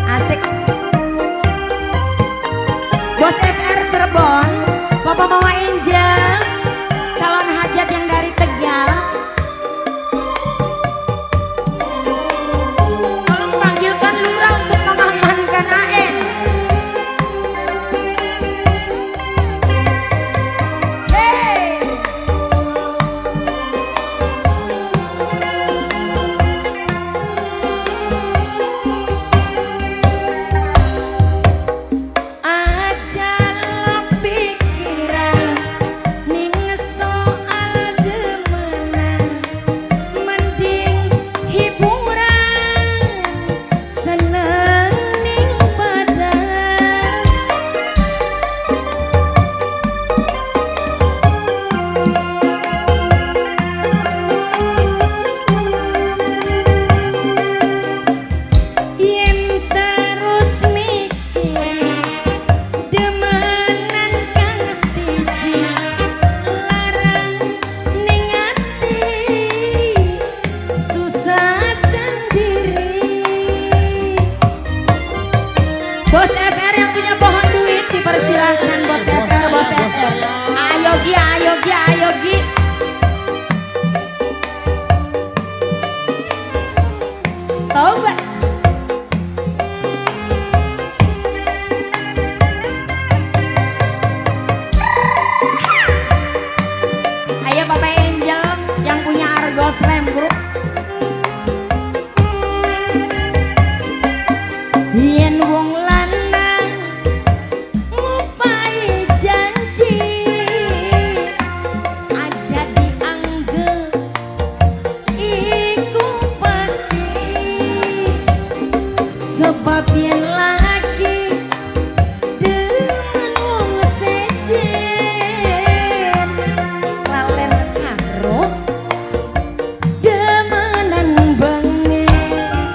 Asik. Bos FR Cirebon, Papa Mama Angel, calon hajat yang dari Tegal. Tolong panggilkan lurah untuk mengamankan AN. Hey. Bos FR yang punya pohon duit dipersilahkan. Bos FR, Bos FR. Ayo Gi, ayo Gi, ayo Gi. Coba. Ayo Papa Angel yang punya Argo Slam Group. Yen wong sebab yang lagi dengan wong sejen lalen karo demenan banget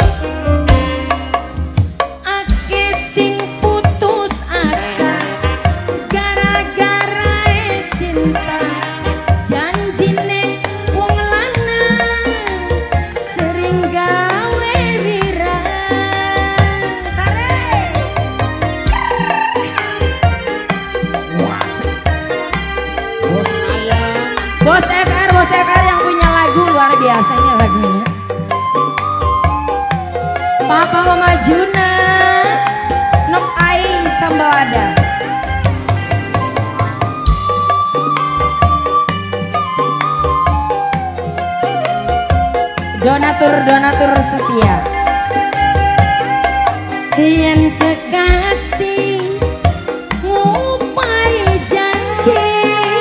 ake sing putus asa gara-gara cinta janjine wong lanang sering gawe Bos FR yang punya lagu luar biasanya lagunya. Papa Mama Juna, Nok Ai Sambalada. Donatur setia. Yen kekasih ngupai janji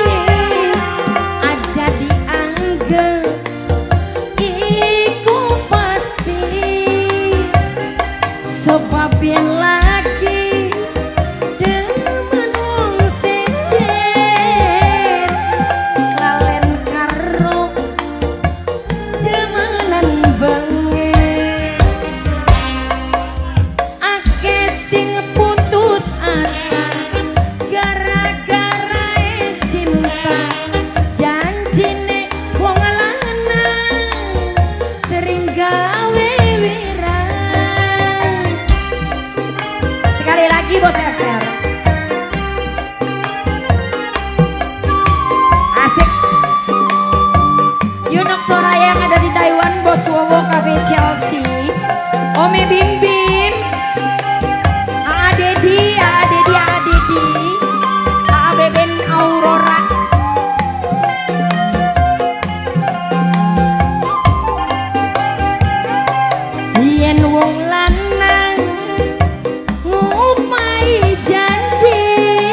sebab yang lagi demen wong sejen lalen karo demenan banget ake sing putus asa gara-gara cinta janjine wong lanang sering gawe sekali lagi Bos FR. Asik. Yunok Soraya yang ada di Taiwan, Bos Wowo Cafe Chelsea, Ome Bim Bim, AA Dedi, AA Dedi, AA Dedi, AA Beben Aurora. Yen wong lanang ngupai janji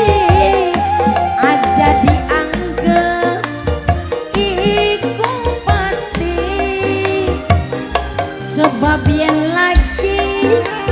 aja dianggap iku pasti sebab yang lagi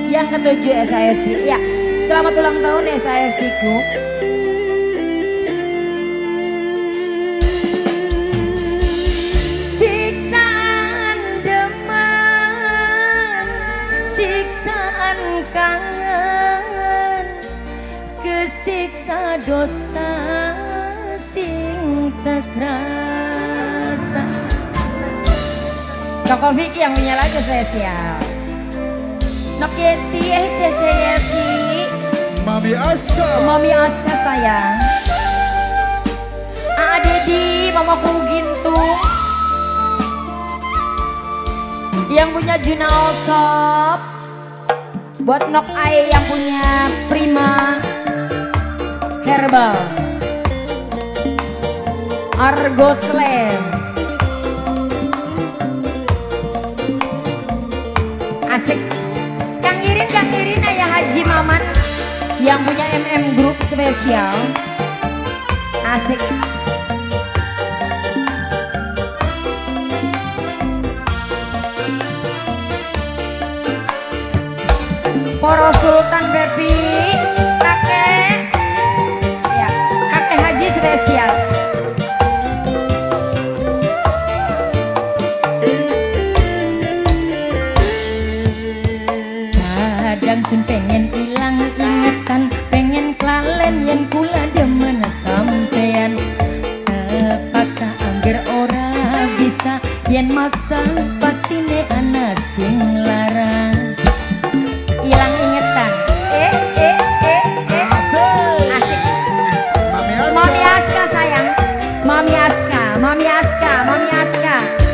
Yang ketujuh SAFC. Ya, selamat ulang tahun SAFC ku. Siksaan demam, siksaan kangen, kesiksa dosa sing terasa. Koko Vicky yang punya lagu spesial. Nok Yesi, Cece Yesi, Mami Aska, Mami Aska sayang. Dedi, mamaku Gintu. Yang punya Juna Osop. Buat Nok Ai yang punya Prima Herbal, Argo Slam. Asik. Kang Irin ayah Haji Maman yang punya Group spesial. Asik. Poro Sultan Baby, kakek, ya, kakek Haji spesial. Kadang sing pengen ilang ingetan, pengen klalen yen kula demen sampean. Terpaksa angger ora bisa, yen maksa pastine ana sing larang. Ilang ingetan, asik. Mami Aska sayang, Mami Aska, Mami Aska, Mami Aska.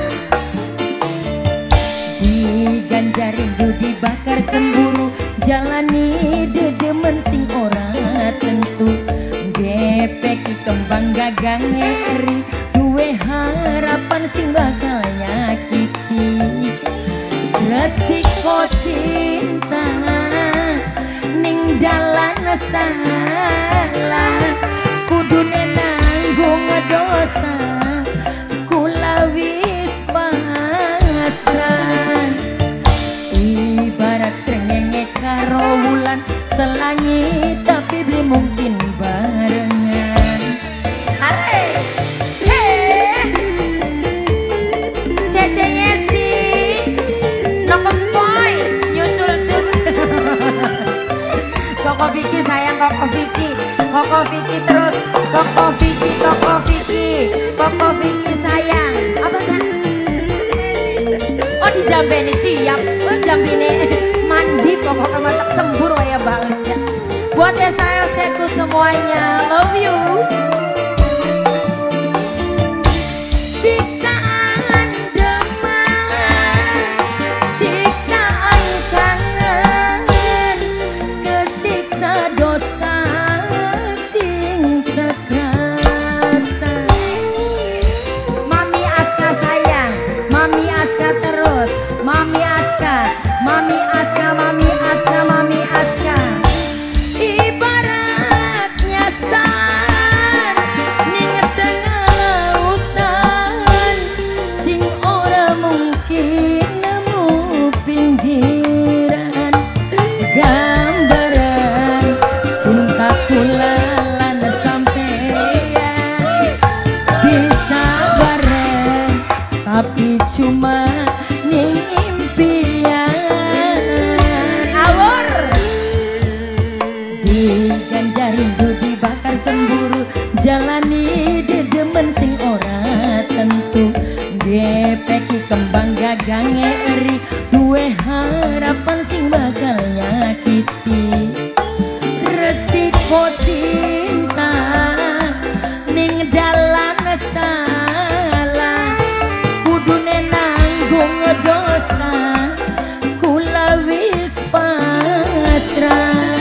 Diganjar rindu dibakar cemburu, jalani dedemen sing ora tentu. Gepek kembang gagang eri, duwe harapan sing bakal nyakiti. Resiko cinta ning dalan salah, kudune nanggung dosa, kula wis pasrah. Ibarat srengenge karo wulan, selangi tapi belum mungkin barengan. Hale, Cece Yesi, Boy, nyusul cus. Koko Vicky sayang, Koko Vicky, Koko Vicky terus, Koko Vicky, Koko Vicky, Koko Vicky sayang. Apa sih? Oh di jambe ini siap, oh jambe ini mandi pokoknya mantap sembur ya banget. Buat saya seku semuanya, love you. Siksaan demam, siksaan kangen, kesiksa dosa sing terasa. Mami Aska sayang, Mami Aska terus, Mami Aska, Mami Aska, Mami Aska, Mami Aska. Ibaratnya san ning tengah lautan, sing ora mungkin nemu pinggiran. Gambaran cinta kula lan sampeyan bisa bareng, tapi cuma ning impian. Awur diganjar rindu dibakar cemburu, jalani dedemen sing ora tentu. Gepeki kembang gagang eri, duwe harapan sing bakal nyakiti. Resiko cinta ning dalan salah, kudune nanggung dosa, kula wis pasrah.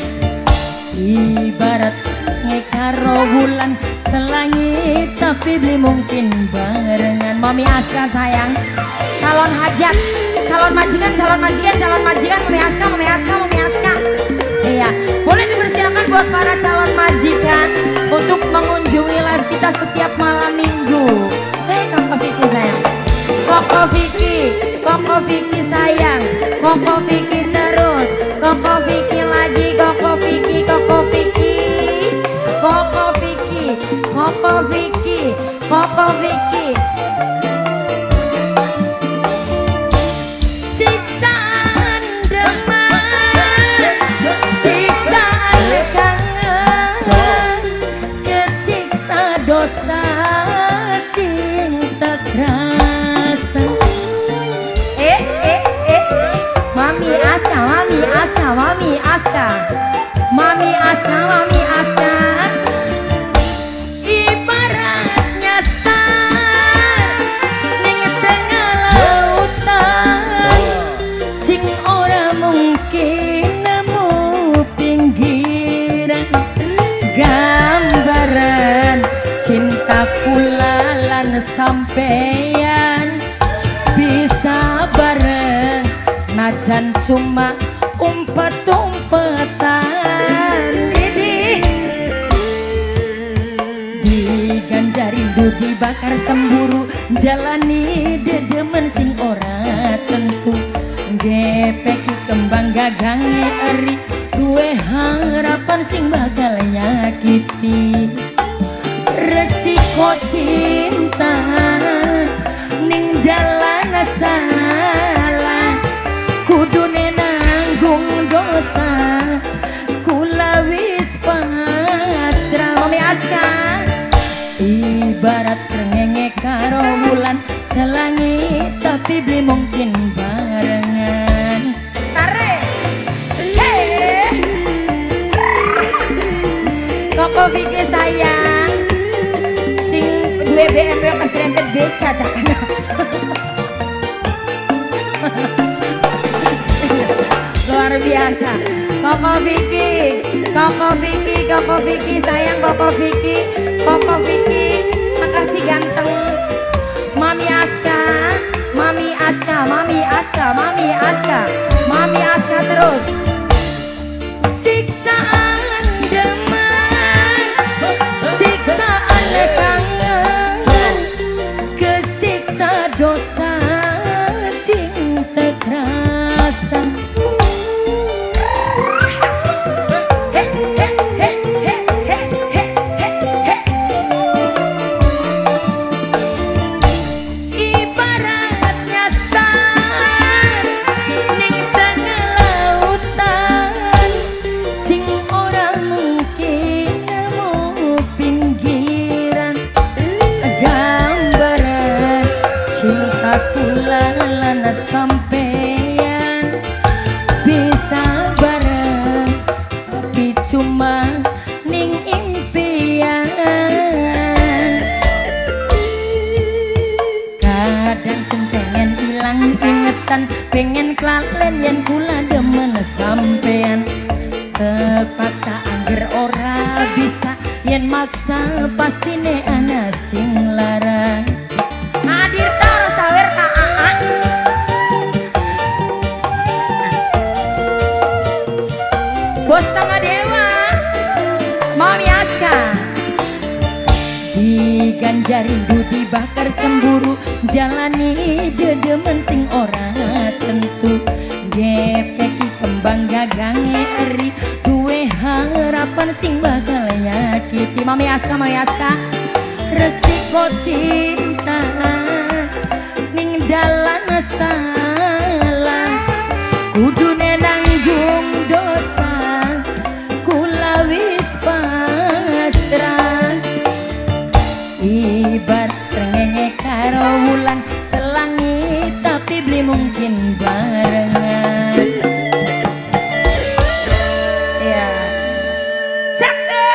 Ibarat karo wulan, selangi tapi belum mungkin barengan. Mami Aska sayang, calon hajat, calon majikan, calon majikan, calon majikan. Mami Aska, Mami Aska, Mami Aska. Iya, boleh dipersilakan buat para calon majikan untuk mengunjungi live kita setiap malam minggu. Koko Vicky sayang, Koko Vicky, Koko Vicky sayang, Koko Vicky terus, Vicky, Koko Vicky. Siksaan demam, siksaan kangen, kesiksa dosa sing tak rasa. Mami Aska, Mami Aska, Mami Aska, Mami Aska, Mami Aska. Ibaratnya sar ning tengah lautan, sing ora mungkin nemu pinggiran. Gambaran cinta kula lan sampeyan bisa bareng, najan cuma umpet-umpetan. Diganjar rindu, dibakar cemburu, jalani dedemen sing ora tentu. Gepeki kembang gagange eri, duwe harapan sing bakal nyakiti. Resiko cinta ning dalan salah, kudune nanggung dosa, kula wis pasrah. Mami Aska. Ibarat srengenge karo wulan, selangit tapi belum mungkin barengan. Tarik, hey, Koko Vicky sayang, sing dua BMW keserempet beca tak kena. Luar biasa. Koko Vicky, Koko Vicky, Koko Vicky sayang, Koko Vicky, Koko Vicky, makasih ganteng. Mami Aska, Mami Aska, Mami Aska, Mami Aska, Mami Aska terus. Siksaan demam, siksaan kangen, kesiksa dosa sing terasa. Sampeyan bisa bareng, tapi cuma ning impian. Kadang sing pengen ilang ingetan, pengen kelalen yen kula demen sampeyan. Terpaksa angger ora bisa, yen maksa pastine ana sing larang. Hadir taro sawer ka aa. Bos tengah dewa, Mami Aska. Diganjar rindu, dibakar cemburu, jalani dedemen sing ora tentu. Gepeki kembang gagange eri, duwe harapan sing bakal nyakiti. Mami Aska, Mami Aska. Resiko cinta ning dalan salah, kudune nanggung dosa, kula wis pasrah. Ibarat srengenge karo wulan, selangit tapi belum mungkin barengan. Ya, sakti,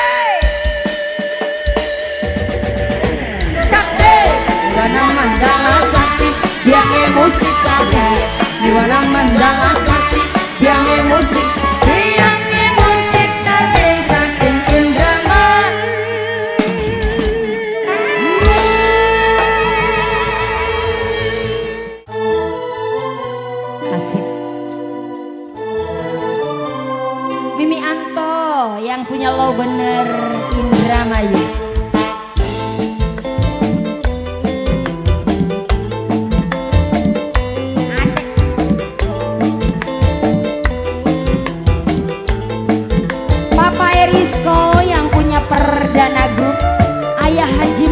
sakti, wana mandala sakti, biang musik sakti, wana mandala sakti, biang musik. Mimi Anto yang punya lo bener Indramayu. Asik. Papa Erisko yang punya Perdana Group, Ayah Haji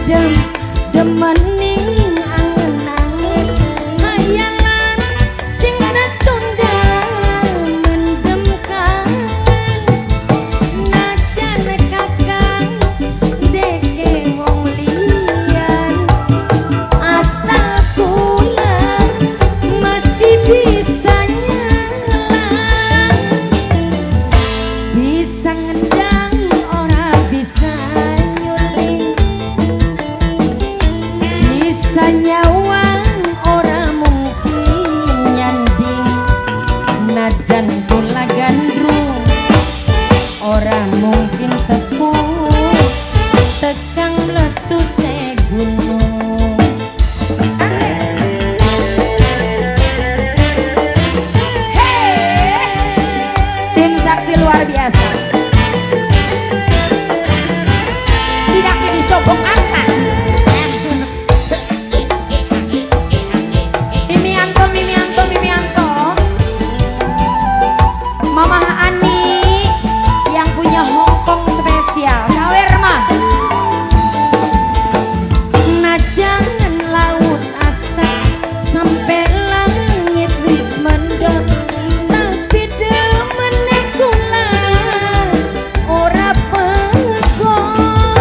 gredem demening angen-angen hayalan sing tertunda mendem kangen najan kakang deke wong liyan asal kula masih bisa nyalang bisa ngendang ora bisa nyuling bisa nyawang ora mungkin nyanding najan kula gandrung ora mungkin tepung tekang mletuse gunung. Tim sakti luar biasa sidaknya disogok angkat Mimianto Mama Ani yang punya Hongkong spesial sawer mah najangan laut asa sampai langit wis mendem tapi demene kula ora pegong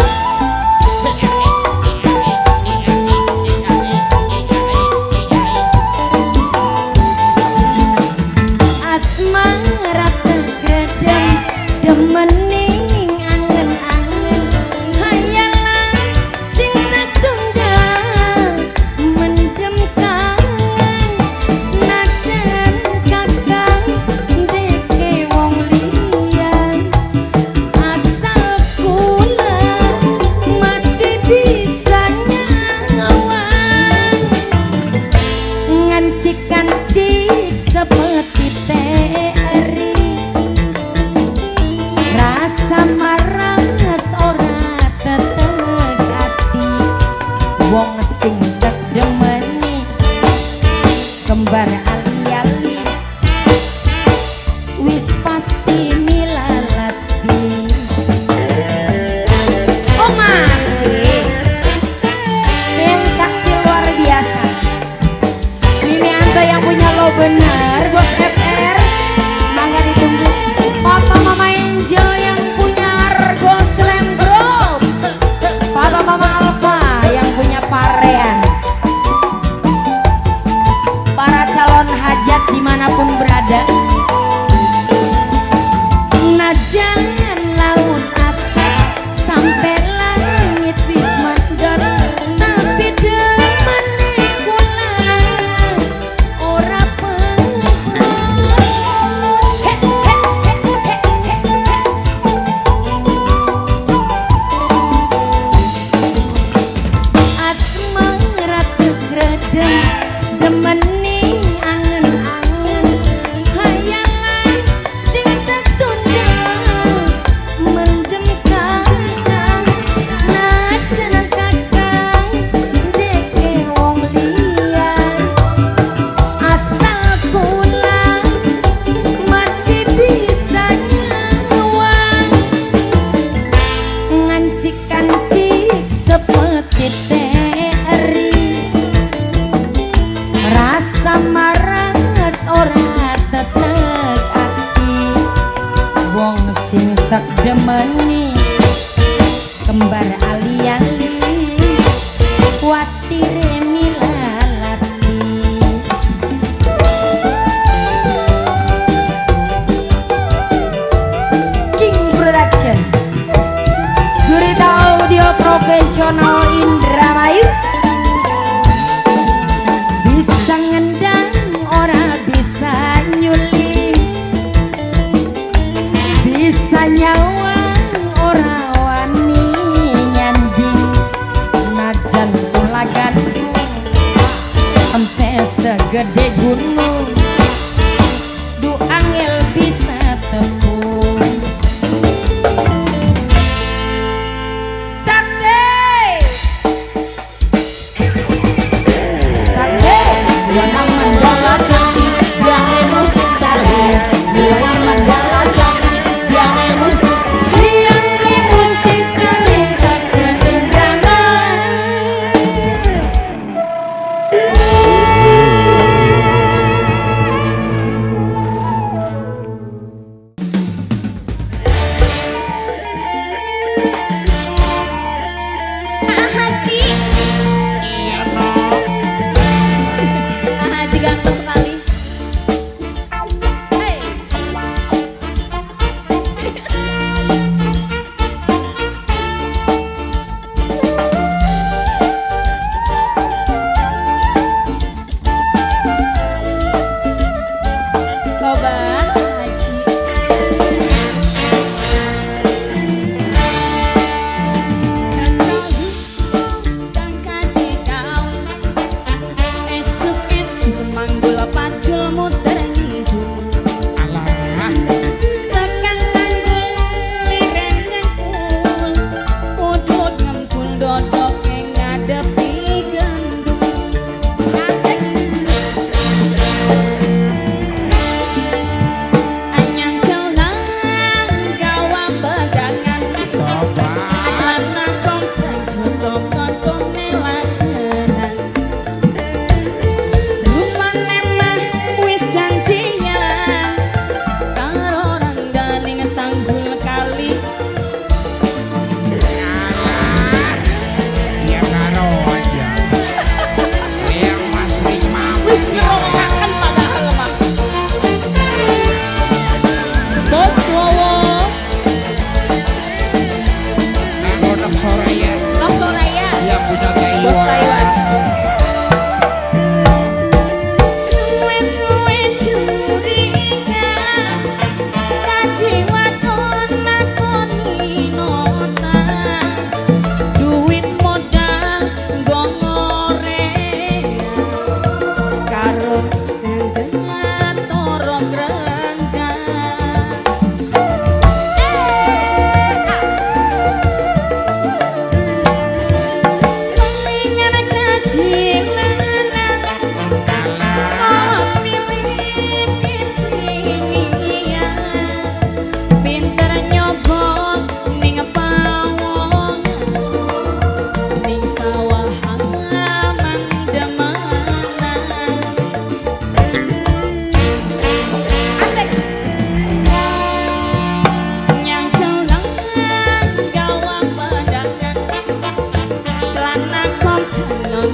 asmara tegredem demening angen-angen hayalan sing tertunda mendem kangen najan kakang deke wong liyan asal kula masih bisa nyawang ngancik-ngancik seperti teri rasa maras ora tetek ati wong sing demeni kembar ali-ali wis pasti milalati oh masih tim sakti luar biasa Mimianto yang punya lo bener bos FR mangga ditunggu Papa Mama Angel yang punya Argo Slam Group Papa Mama Alfa yang punya Parean para calon hajat dimanapun berada najangan laut asa sampai langit wis mandor tapi demene kula ora pegong asmara tegredem demening angen-angen hayalan sing tertunda mendem kangen najan kakang deke wong liyan asal kula masih bisa nyawang ngancik-ngancik seperti teri rasa maras ora tetek ati wong sing tak demeni kembar ali-ali watire milalati King Production Gurita Audio Profesional Indramayu bisa ngendang ora bisa nyuling bisa nyawang ora wani nyanding najan kula gandrung sampai segede gunung du angel bisa tepung Sakti yang mandala sakti yang musik tali yang mandala sakti yang musik tali sakti drama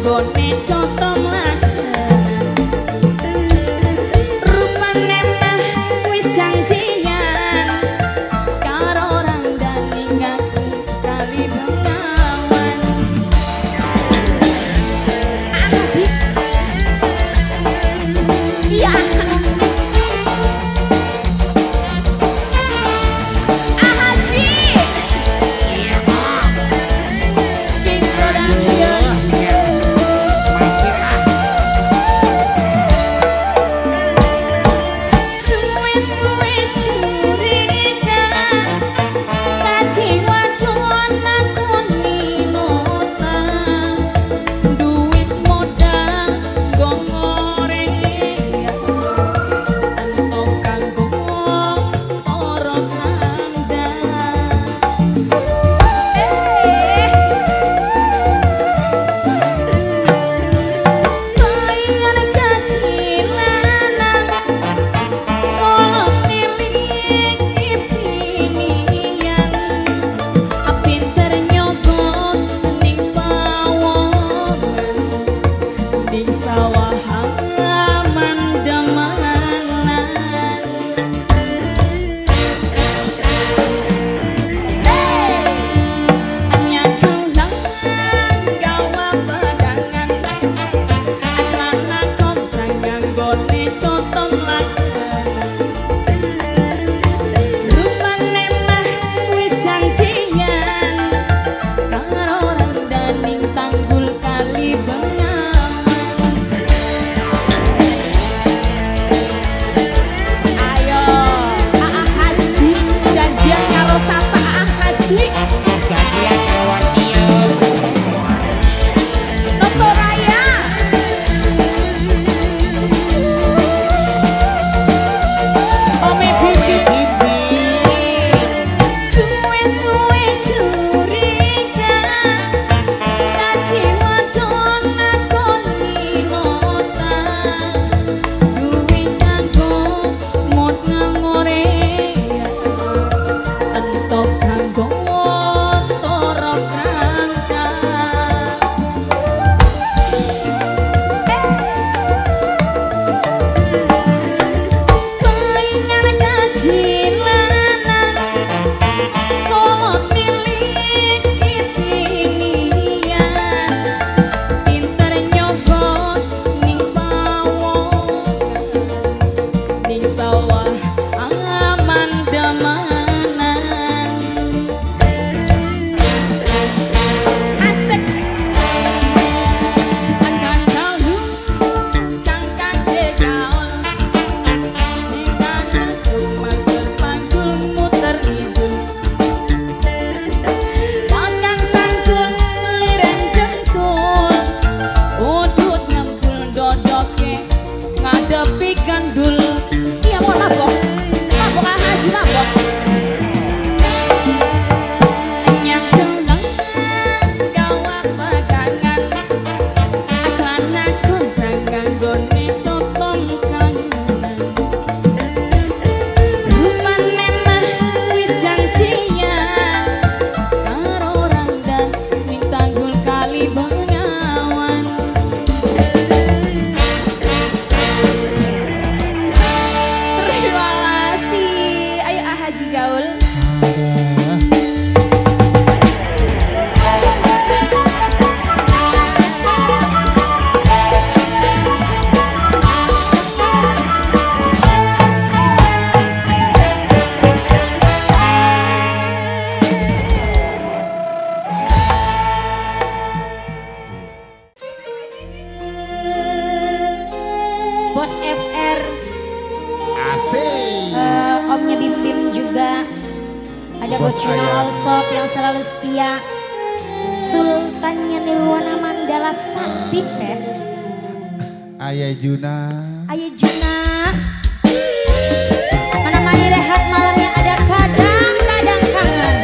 kanggone cotom lagenan rupane mah wis janjian karo randane ngaku kali bengawan iya Bos FR, Asik. Omnya Bim Bim juga, ada Bos Juna Allsop yang selalu setia, Sultannya Nirwana Mandala Sakti Pep, Ayah Juna. Ayah Juna, menemani rehat malamnya ada kadang-kadang kangen.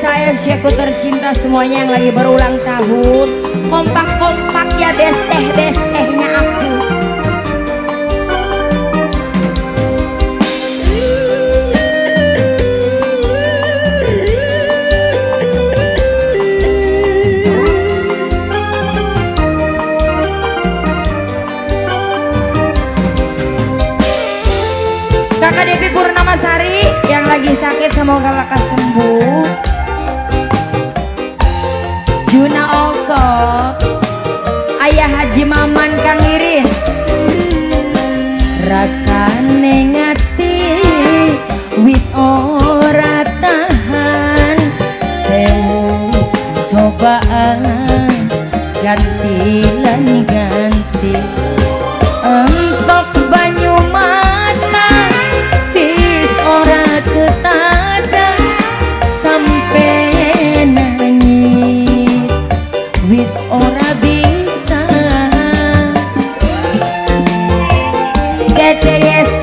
saya aku tercinta semuanya yang lagi berulang tahun. Kompak-kompak ya besteh-bestehnya aku. Kakak Devi Purnamasari yang lagi sakit semoga lekas sembuh. Juna also Ayah Haji Maman Kang Irin. Rasane ngati wis ora tahan, sewu cobaan ganti lan ganti. Entok banyu mata wis ora ketada, sampai nangis wis ora bisa. Cece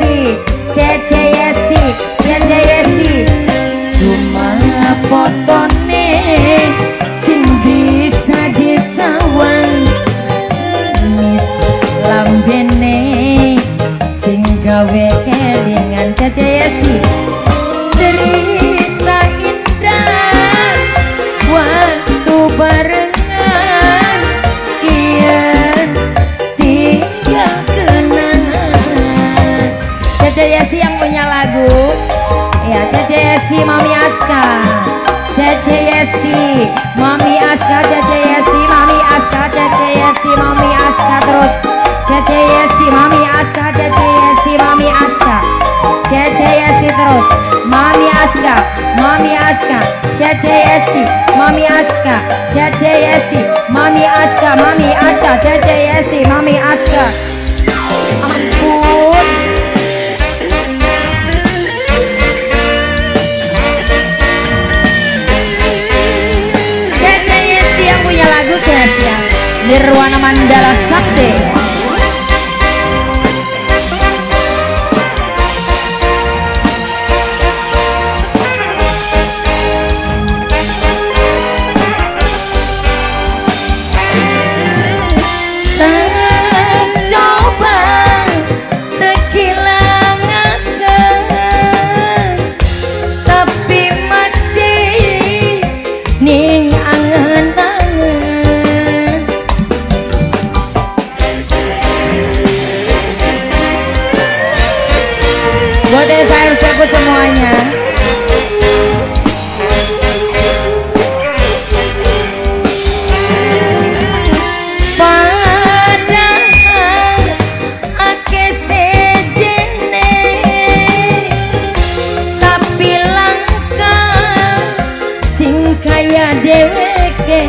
Yesi cuma potone sing bisa disawang, nis lambene sing gawe kelingan. Cece Yesi cerita indah waktu barengan, kian tinggal kenangan. Cece Yesi yang punya lagu ya, Cece Yesi Mami Aska, Cece Yesi Mami Aska, Cece Yesi Mami Aska, Cece Yesi Mami Aska, terus Cece Yesi Mami Aska, Cece Yesi Mami Aska, Cece Yesi terus Mami Aska, Mami Aska, Cece Yesi Mami Aska, Cece Yesi Mami Aska, Mami Aska, Cece Yesi Mami Aska. Ampun. Cece Yesi yang punya lagu Sia-sia Nirwana Mandala Sakti. Buat saya semuanya. Padahal ake sejene, tapi langka sing kaya dheweke.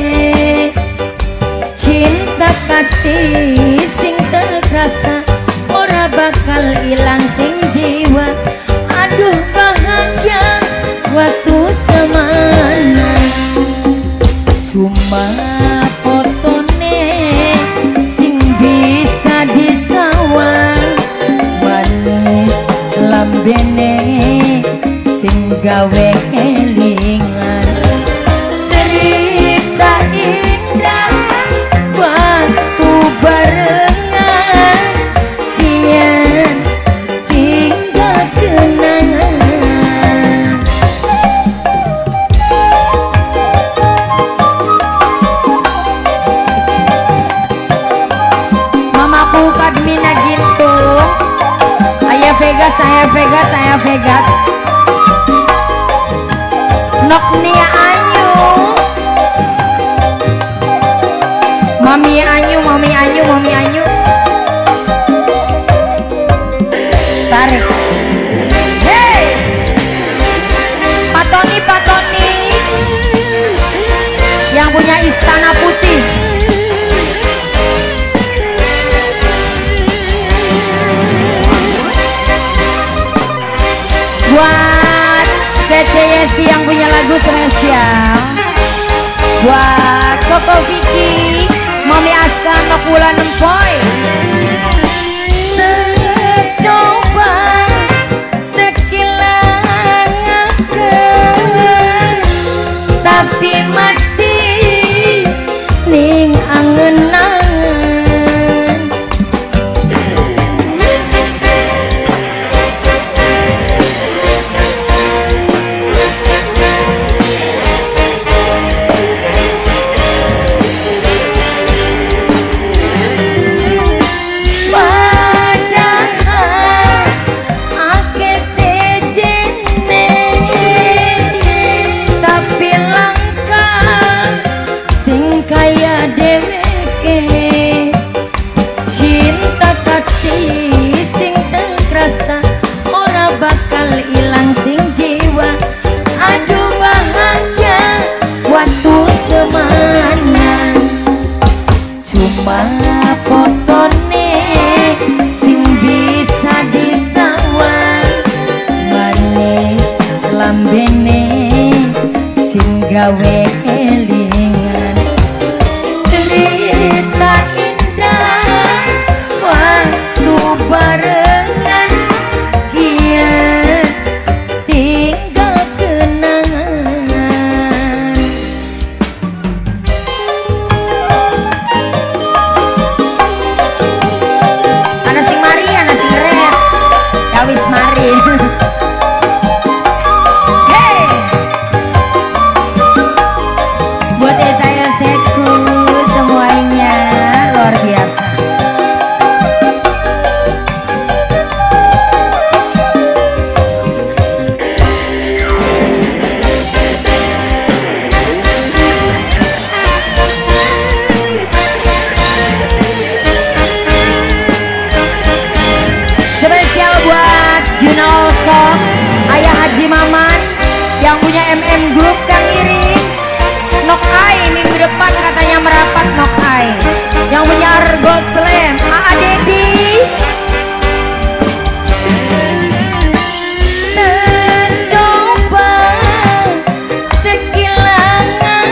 Cinta kasih sing terasa ora bakal ilang sing jiwa. Aduh bahagia waktu semana, cuma fotone sing bisa disawang, manis lambene sing gawe kelingan. Cerita indah waktu barengan, kian tinggal kenangan. Mamaku Kadmina Gintung, Ayah Vegas, Ayah Vegas, Ayah Vegas, Noknia Ayu, Mami Anyu, Mami Anyu, Mami Anyu. Tarik. Hey, Patoni, Patoni yang punya Istana Putih. Buat Cece Yesi yang punya lagu spesial, buat Koko Vicky, Mami Aska, Nokulan Empoy. Coba tekilangaken, lambene sing gawe kelingan cerita indah waktu barengan kian tinggal kenangan. Ana sing mari ana sing red ya wis mari. Ayah Haji Maman yang punya MM Group Kang Iri Nok Ai minggu depan katanya merapat Nok Ai yang punya Argo Slam A.A. Dedi tercoba terkilangan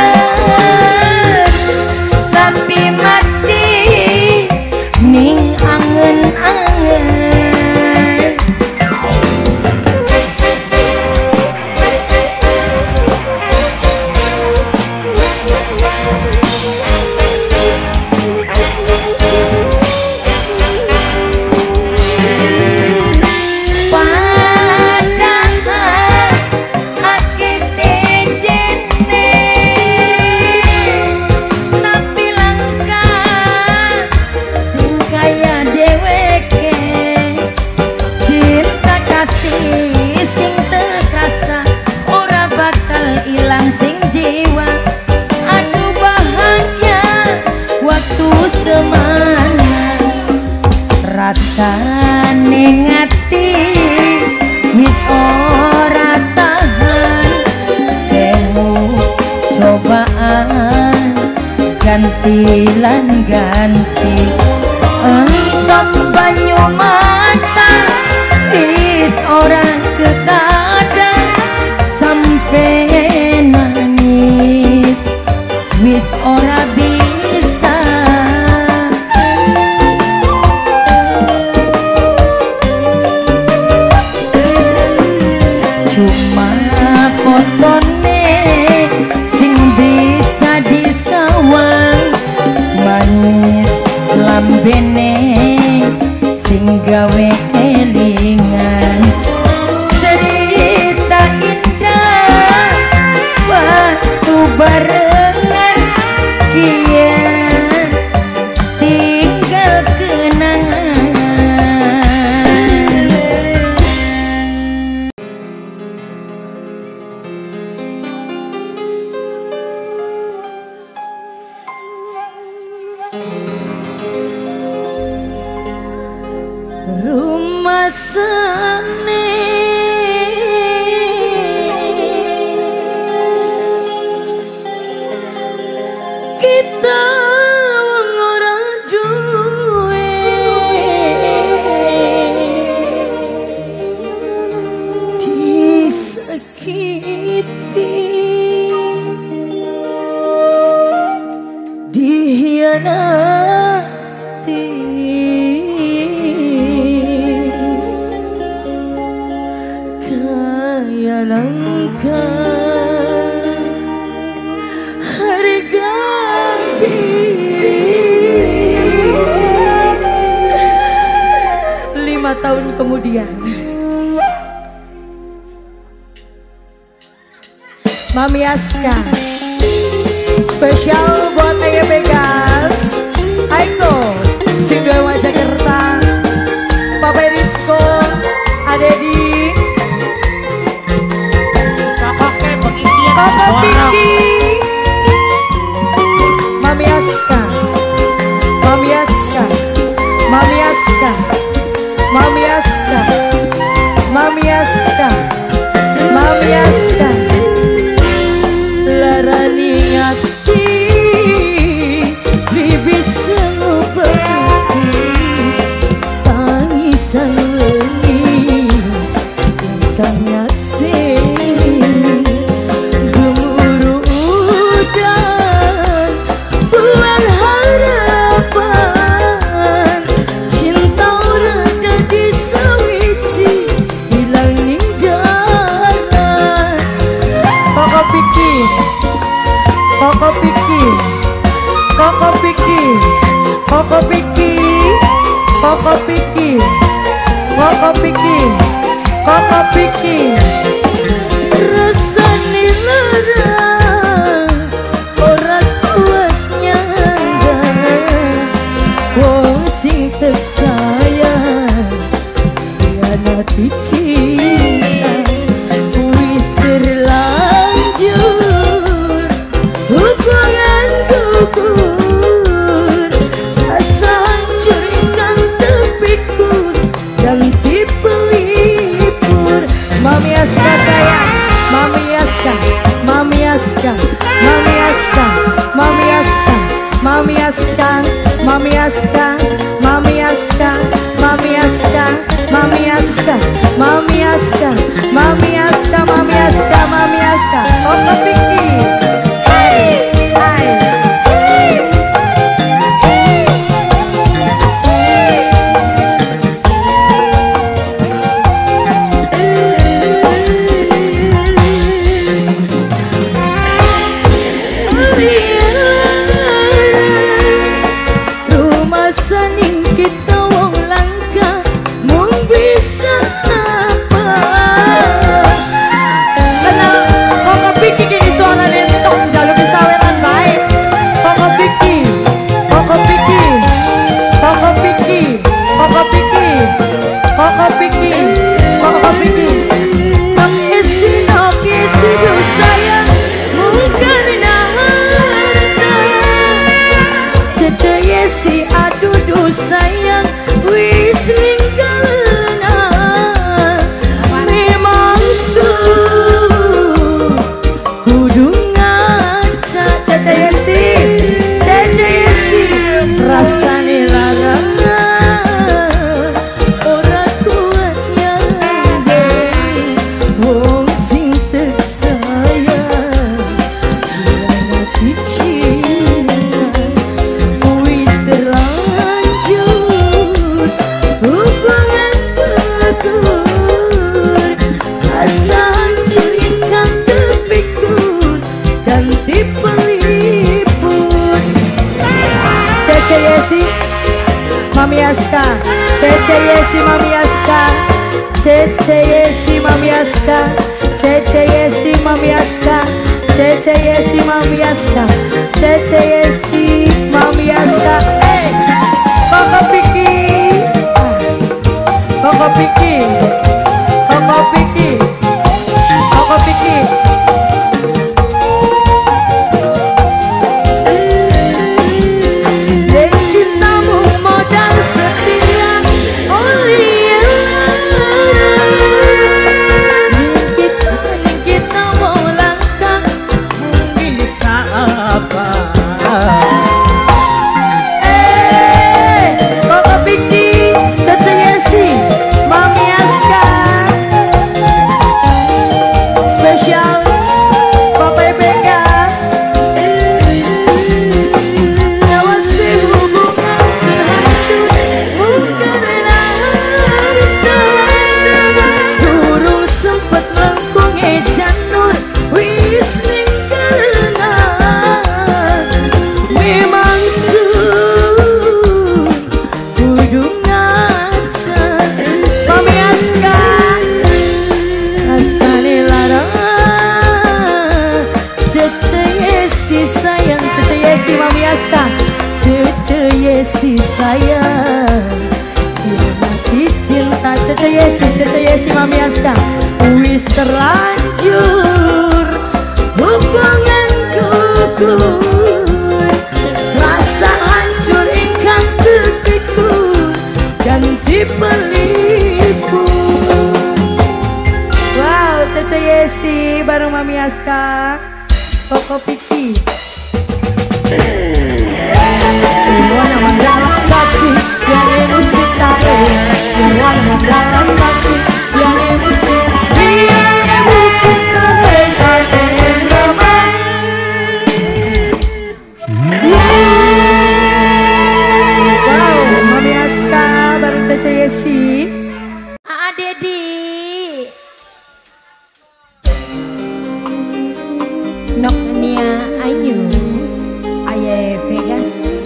tapi masih ning angen-angen. Rasane ngati wis ora tahan sewu cobaan ganti lan ganti entok banyu mata wis ora ketada sampai nangis wis ora bisa. Cuma fotone sing bisa disawang manis lambene sing gawe kelingan cerita indah waktu barengan kian tinggal kenangan. Rumah seni kita wong ora duwe disakiti dihianati kaya langka harga diri. 5 tahun kemudian Mami Aska spesial buat Ayah Begas Aiko Singgah Wajakerta Papa Rizko Adedi Kakak Pindi Mami Aska Mami Aska Mami Aska Mami Aska Mami Aska Mami Aska larani ngati bisa pergi Piki, Koko Piki, Koko Piki, Koko Piki, Koko Piki, Koko Piki, Koko Piki. Rasane lara ora kuat nyangga, wong sing tek sayang hianati cinta. Wis terlanjur hubungan gugur, rasa hancur ingkang terpikul dan dipelipur. Mami Aska sayang, Mami Aska, Mami Aska, Mami Aska, Mami Aska, Mami Aska, Mami Aska, Mami Aska, Mami Aska, Mami Aska, Mami Aska, Mami Aska, Mami Aska, Mami Aska, Koko Piki. Sayang wis ninggalna memang kudu ngaca. Caca Yesi rasane lara ora kuat nyangga, wong sing tek sayang hianati cinta. Wis terlanjur hubungan gugur, rasa hancur ingkang terpikul dan dipelipur. Cece Yesi, Mami Aska, Cece Yesi, Mami Aska, Cece Yesi, Mami Aska, Cece Yesi, Mami Aska, Cece Yesi, Mami Aska, Cece Yesi, Mami Aska. Koko Piki, Koko Piki, Koko Piki, Koko Piki. Dan cintamu modal setia oleh kita mau langkah bisa apa. Koko Piki, Caca Yesi, Mami Aska, spesial Papa EBK. Awasi hubungan sehancur karena harta, durung sempet melengkung janur wis ninggalna memang kudu ngaca. Mami Aska rasane lara. Cece Yesi sayang, Cece Yesi, Mami Aska, Cece Yesi sayang hianati cinta. Cece Yesi, Mami Aska. Wis terlanjur hubungan gugur, rasa hancur ingkang terpikul dan dipelipur. Wow, Cece Yesi bareng Mami Aska, Koko Piki. Wana mandala sakti yang emosi tare, wana mandala sakti yang emosi tare sakti drama. Wow, Mami Aska bareng Cece Yesi. Dedi Nok Nia Ayu Aye Vegas.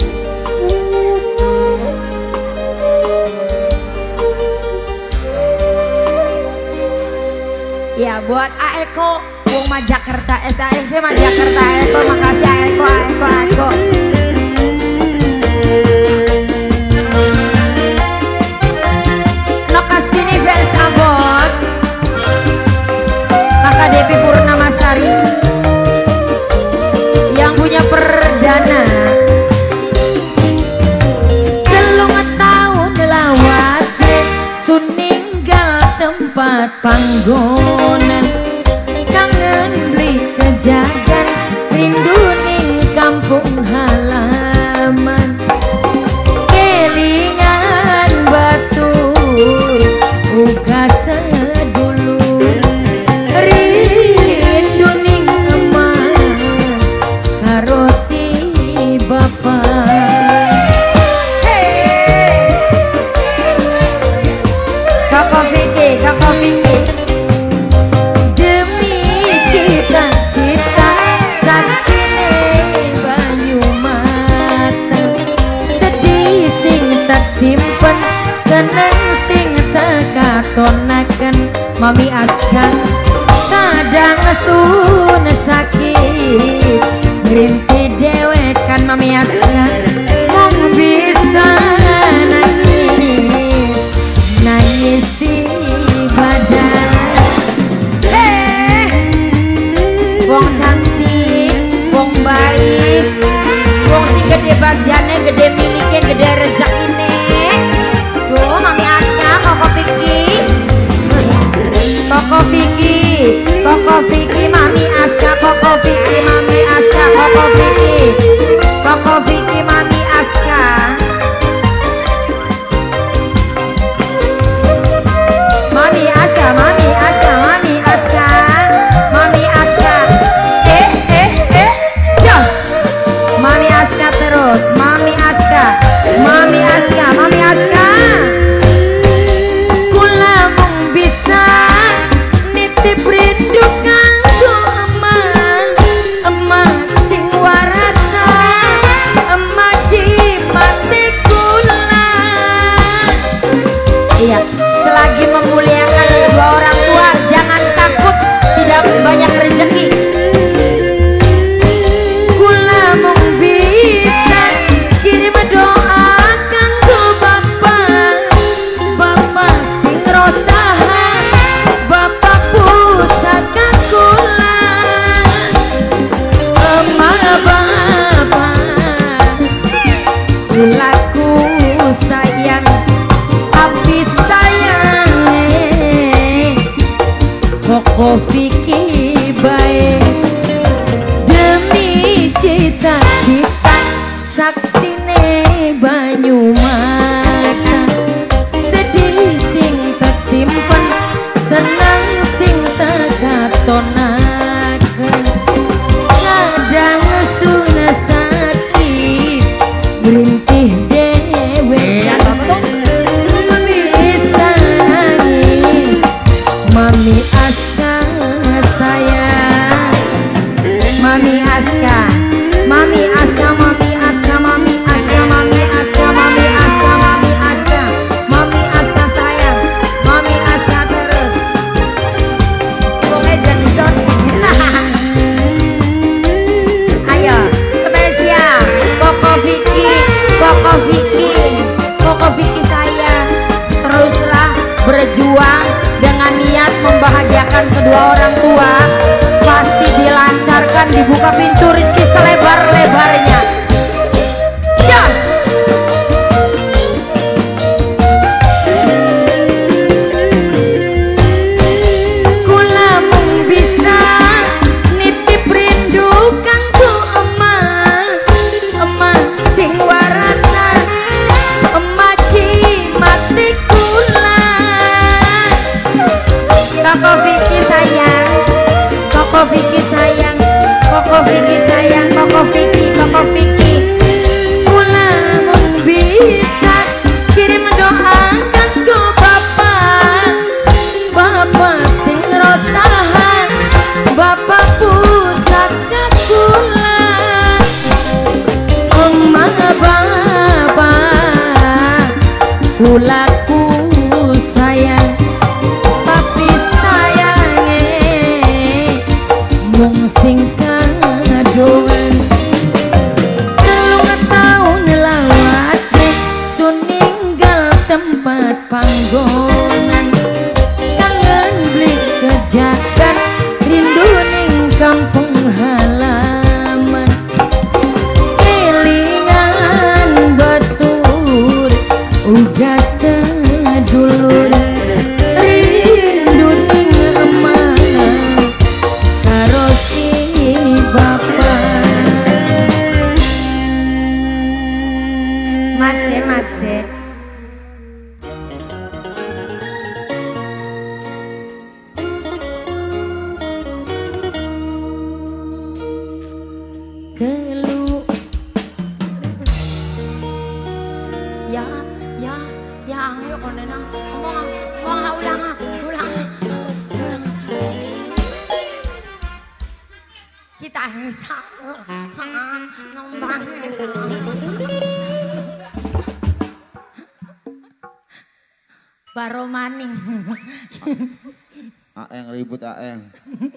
Ya buat Aeko Wong Majakerta SAFC Majakerta Aeko, makasih Aeko. Nokastini fans abot Kakak Devi Purnamasari yang punya perdana. Telung tahun lawase suninggal tempat panggonan, kangen beli kejagan rindu ning kampung halaman, kelingan batur uga sedulur, rindu ning emak karo si bapak. Kakak Vicky demi cita-cita saksine banyu mata, sedih sing tak simpen, seneng sing tak katonaken. Mami Aska kadang sun sakit berhenti dewekan. Mami Aska mung bisa nangis si badan. Wong cantik, wong baik, wong sing gede bagiannya, gede miliknya, gede rezekine. Duh Mami Aska, Koko Vicky, Mami Aska, Koko Vicky, Mami Aska, Koko Vicky, Mami Aska. Mami Aska kula mung bisa nitip rindu kanggo emak sing warasa, emak cimate kula. Iya, selagi memuliakan kedua orang tua jangan takut tidak banyak rezeki. Kula mung bisa kirim doa kanggo bapak sing rosaha, bapak pusaka kula, emak bapak kulaku sayang, abdi sayang Koko Vicky bae demi cita-cita saksine banyu mata, sedih sing tak simpen, senang sing tak katonaken. Kadang sun sakit berintih dewe bisa nangis. Mami Aska sayang, Mami Aska, Mami Aska, Mami Aska, Mami Aska, Mami Aska, Mami Aska, Mami Aska, Mami Aska sayang, Mami Aska terus. Ibu Medan Zon. Ayo spesial Koko Vicky, Koko Vicky, Koko Vicky sayang, teruslah berjuang dengan niat membahagiakan kedua orang tua. Pasti dilancarkan, dibuka pintu rezeki selebar-lebarnya. Just kula mung bisa nitip rindu kanggo emak sing warasa, emak cimate kula. Koko Vicky sayang, Koko Vicky sayang, Koko Vicky sayang, Koko Vicky, Koko Vicky. Kula mung bisa kirim doa kanggo bapak sing rosaha, bapak pusaka kulaku sayang tapi sayange mung sing kadoan. 3 tahun lawase sun ninggal tempat panggonan kangen blik kejakan rindu ning kampung halaman kelingan batur uga sedulur rindu ning emak karo si bapak. Mase kelu ya ayo konena ngomong ulang kita nombang baru maning Aeng ribut Aeng.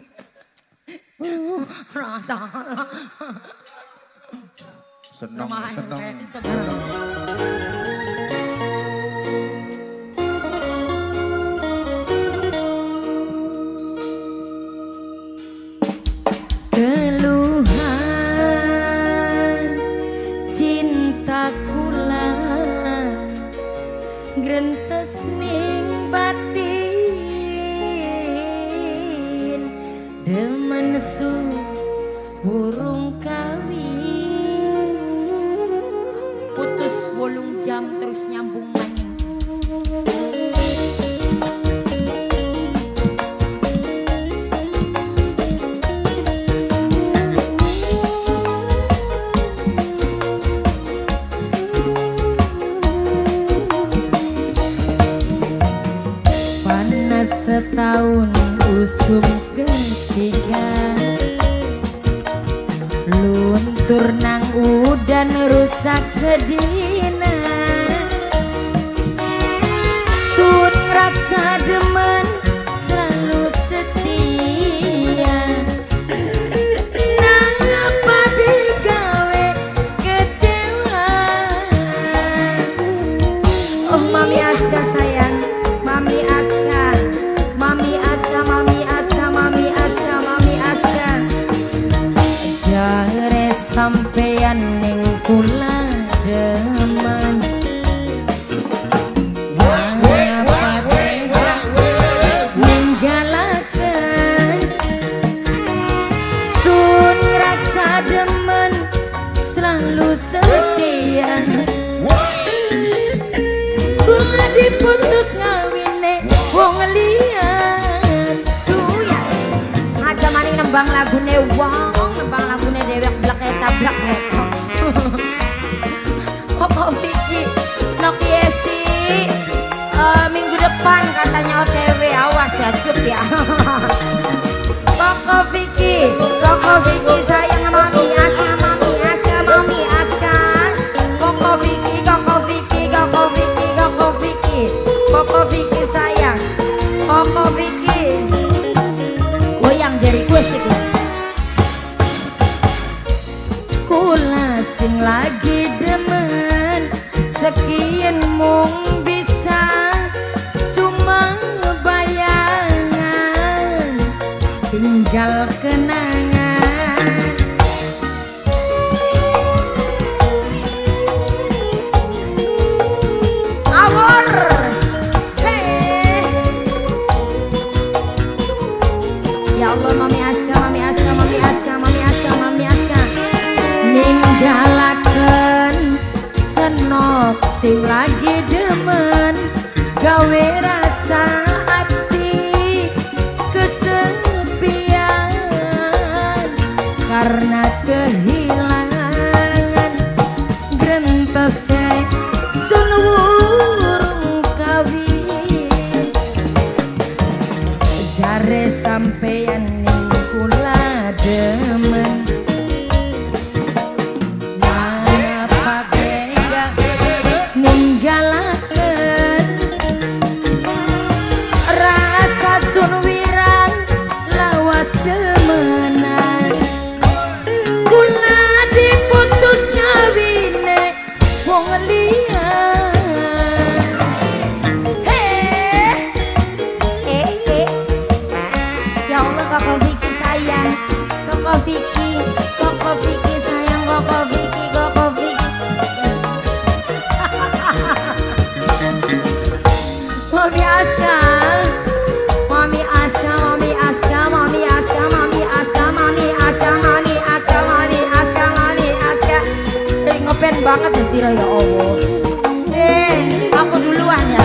rasa Seneng. keluhan cinta kula grentes ning batin demen su burung kawin putus 8 jam terus nyambung maning. Panas setahun usum ketiga luntur nang udan rusak sedina sun raksa demen selalu setia nang apa digawe kecewa. Oh Mami Aska sayang, Mami Aska, Mami Aska, Mami Aska, Mami Aska, Mami Aska. Jare sampeyan ning kula demen. Ngapa tega ninggalaken sun raksa demen selalu setia. Kula diputus ngawine wong liyan. Ya aja maning nembang lagune wong, nembang lagune dhewek blek tabrak heto. Koko Vicky Nokia sih minggu depan katanya OTW, awas ya Cut ya. Koko Vicky sayang Mami Aska, Mami Aska, Mami Aska. Koko Vicky, Koko Vicky, Koko Vicky, Koko Vicky, Koko Vicky sayang, Koko Vicky. Goyang jari gue sih kula sing lagi demen sekian mung bisa cuma bayangan tinggal kenangan. Awor ya Allah. Mami Aska, Mami Aska, Mami Aska, Mami Aska, Mami Aska ninggalaken senok sing lagi demen gawe rasa hati kesepian karena kehilangan grentese sun wurung kawin. Jare sampeyan ning kula demen. Ninggalaken Koko Vicky, Koko Vicky sayang Koko Vicky, Koko Vicky. Mami Aska, Mami Aska, Mami Aska, Mami Aska, Mami Aska, Mami Aska, Mami Aska, Mami Aska, Mami Aska. Ngepen banget ya Sira ya Allah. Aku duluan ya.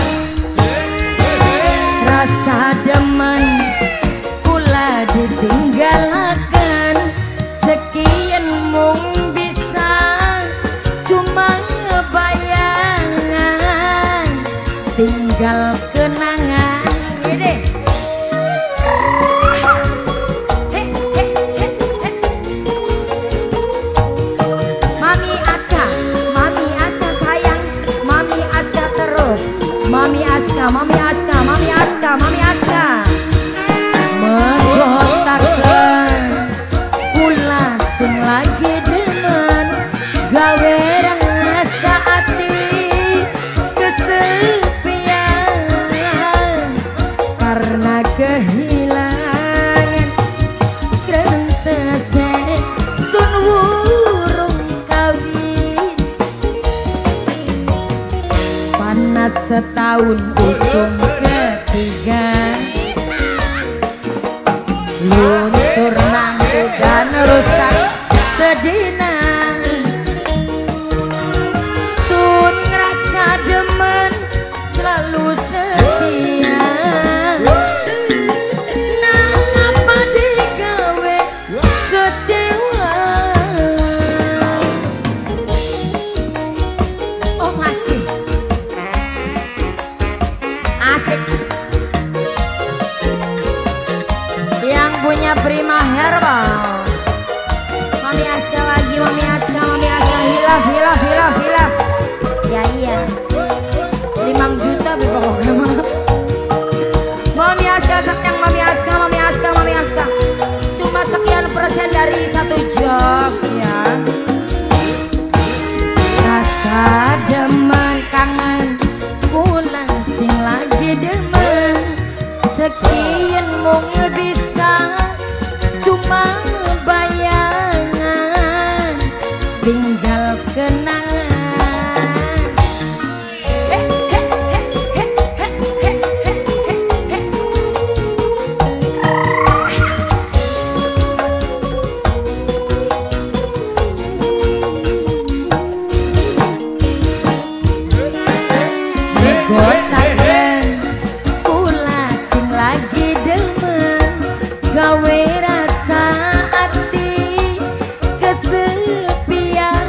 Rasa demen kula ditinggalakan sekian mung bisa cuma bayangan tinggal kenangan ini. Mami Aska sayang, Mami Aska terus, Mami Aska, Mami Aska, Mami Aska, Mami Aska menggotakkan kula sing lagi demen gawe rasa ati kesepian karena kehilangan krentese sun wurung kawin panas setahun usung ketiga luntur nang dan rusak sedina sun ngeraksa demen selalu setia nang apa digawe kecewa. Oh masih asik yang punya Prima Herbal. Mami Aska lagi, Mami Aska, Mami Aska hilaf, hilaf, hilaf, hilaf. Ya iya 5 juta pokoknya. Mami Aska sayang, Mami Aska, Mami Aska, Mami Aska. Cuma sekian persen dari 1 jam ya. Rasa demen kangen kula sing lagi demen sekian mung bisa cuma bayangan tinggal kenangan. Gotakan kula sing lagi demen gawe rasa ati kesepian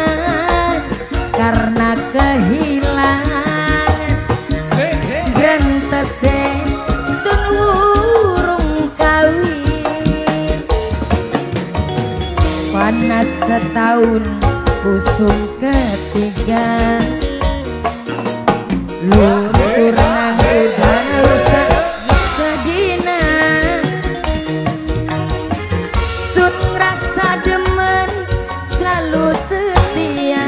karena kehilangan grentese sun wurung kawin panas setahun usung ketiga luntur nang udan rusak sedina sun ngerasa demen selalu setia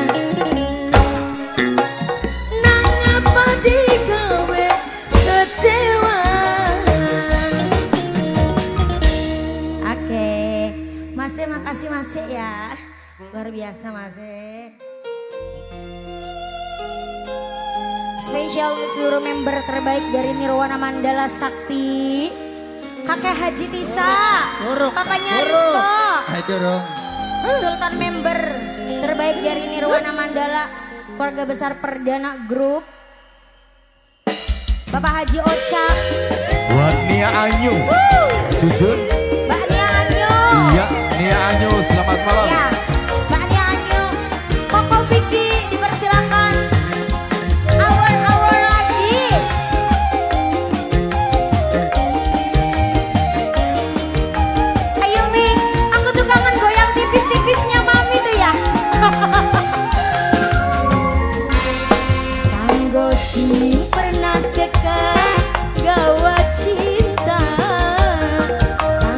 nang apa digawe kecewa. Oke Masih makasih Masih ya luar biasa Masih. Spesial untuk seluruh member terbaik dari Nirwana Mandala Sakti, Kakek Haji Tisa, papanya Rizko, Sultan member terbaik dari Nirwana Mandala, keluarga besar Perdana Group, Bapak Haji Ocha, buat Nia Anyu, Jujun, Mbak Nia Anyu, iya Nia Anyu, selamat malam. Ya, Mbak Nia Anyu, Koko Vicky dipersilakan. Tipisnya Mami tuh ya. Tanggo sing pernah dekat gawa cinta.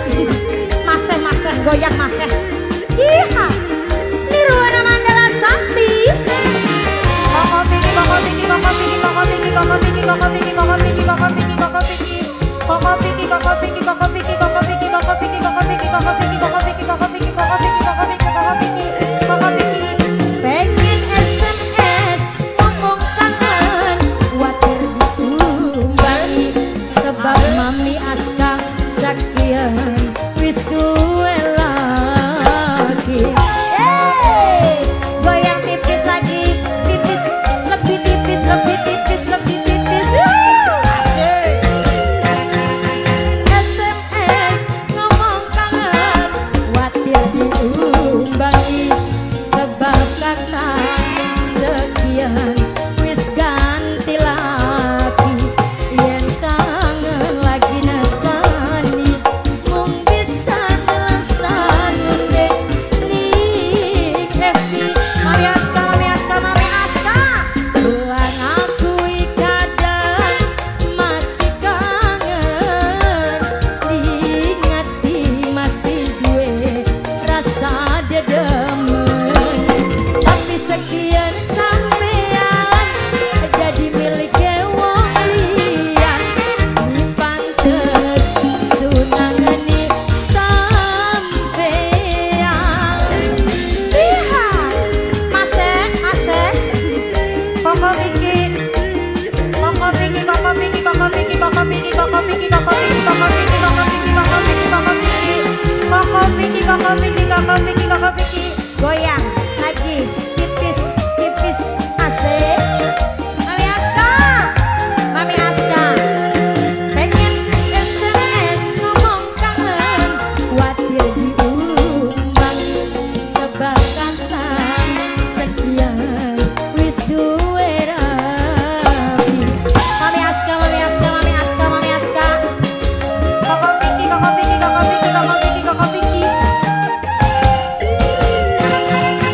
Maseh goyang maseh. Iya. Nirwana Mandala Sakti. Koko Piki, Koko Piki, Koko Piki, Koko Piki, Koko Piki, Koko Piki, Koko Piki, Koko Piki, Koko Piki. Koko Piki, Koko Piki, Koko Piki, Koko Piki, Koko Piki, Koko Piki, Koko Piki, Koko Piki, Koko Piki, Koko Piki, Koko Piki, Koko Piki, Koko Piki. Pengen SMS ngomong kangen, watir diumbai sebab Mami Aska sakian wis duwe lagi. Goyang tipis lagi, tipis lebih tipis, lebih tipis, lebih tipis. SMS ngomong kangen, watir diumbangi sebab kata sekian wis ganti lagi. Yen kangen lagi nekani mung bisa dalam status ning FB. Mami Aska, Mami Aska, Mami Aska. Bulan aku kadang masih kangen, diingati masih duwe rasa dedemen. Tapi sekian sampean jadi milik wong liyan, ni pantes sunangani sampean. Iya, maseh. Koko Piki, Koko Piki, Koko Piki, Koko Piki, Koko Piki, Koko Piki, Koko Piki, Koko Piki, Koko Piki, Koko Piki, Koko Piki, Koko Piki, Koko Piki, Koko Piki, Koko Piki. Goyang lagi, tipis, tipis, asik. Mami Aska, Mami Aska. Pengen SMS ngomong kangen, watir diumbang sebab kata sekian wis duwe rapi. Mami Aska, Mami Aska, Mami Aska, Mami Aska. Koko Piki, Koko Piki, Koko Piki, Koko Piki, Koko Piki.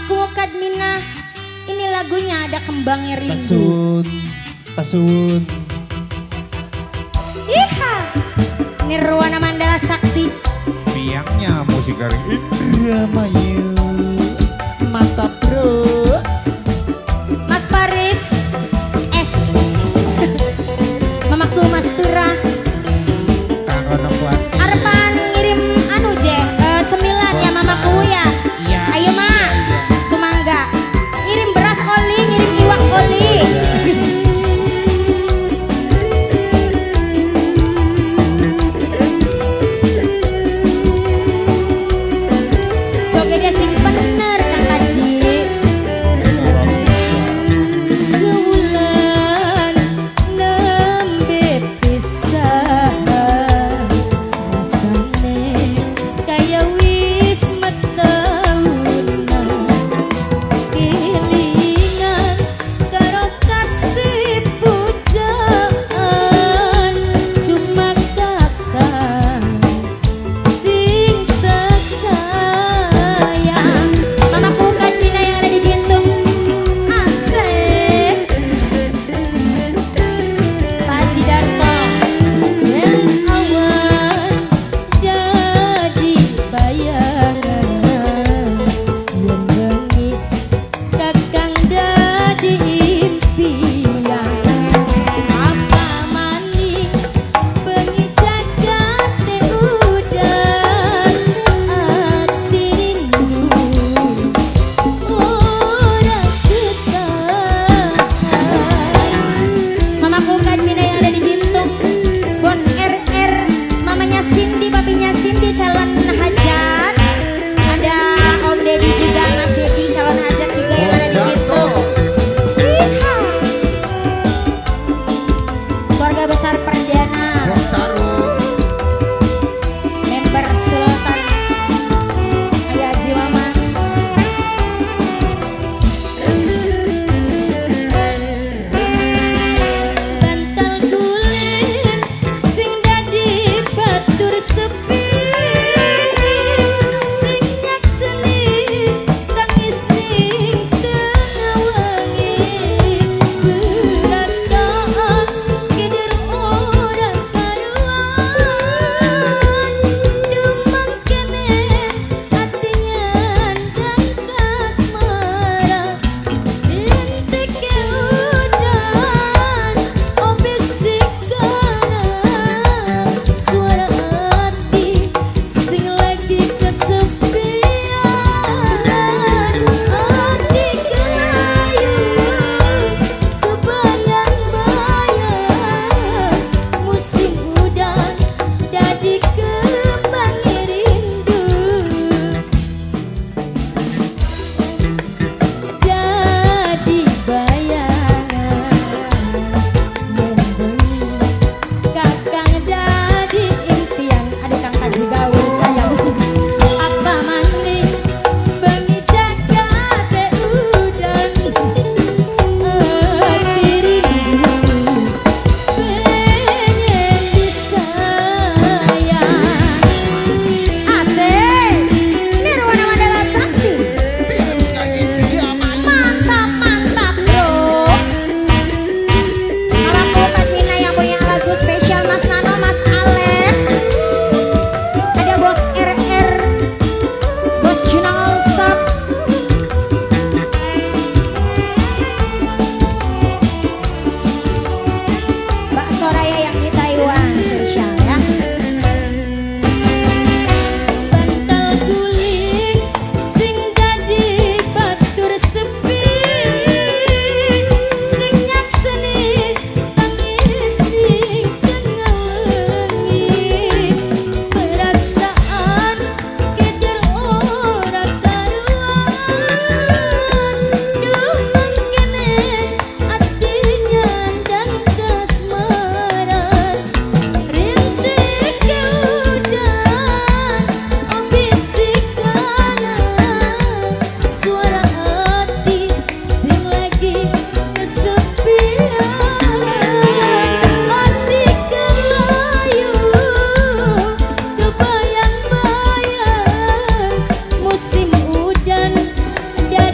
Mamaku Kadmina. Ini lagunya ada kembangnya rindu. Tasun, tasun. Iha. Nirwana Mandala Sakti. Biangnya musik dari Indramayu. Mata bro. Mas Paris S. Mamaku Mas Tura. Kakak nempuan. Arepan ngirim anu je cemilan ya mamaku ya. Iya. Ayo ma, Sumangga. Ngirim beras oli, ngirim iwak oli. Jogetnya sing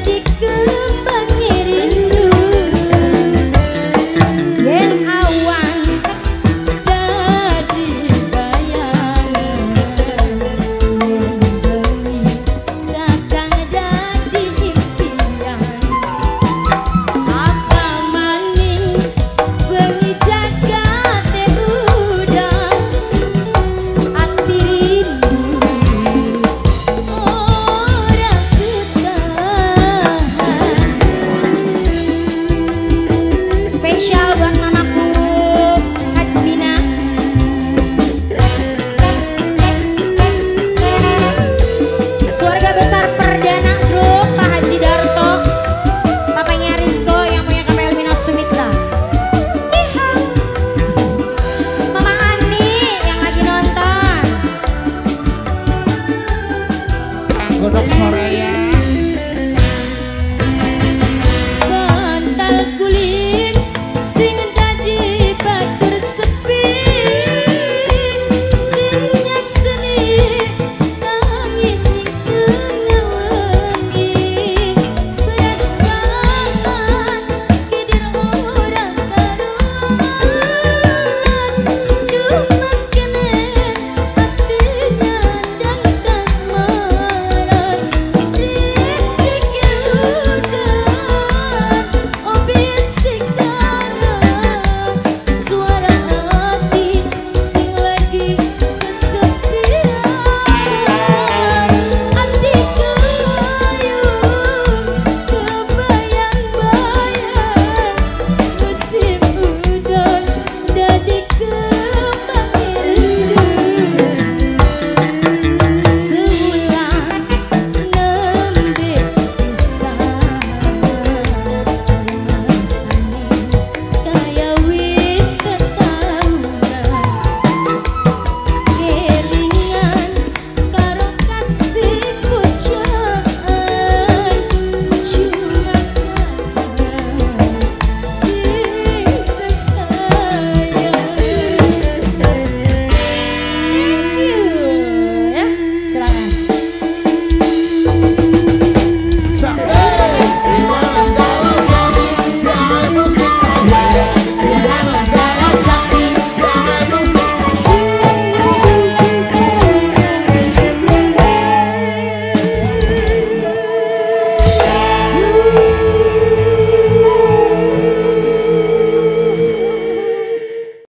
dikemas